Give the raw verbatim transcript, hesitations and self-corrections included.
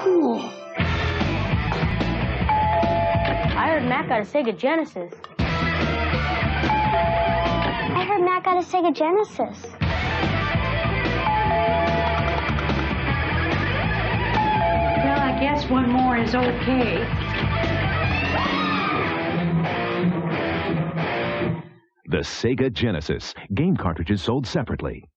cool. I heard Matt got a Sega Genesis. I heard Matt got a Sega Genesis. Well, I guess one more is okay. The Sega Genesis. Game cartridges sold separately.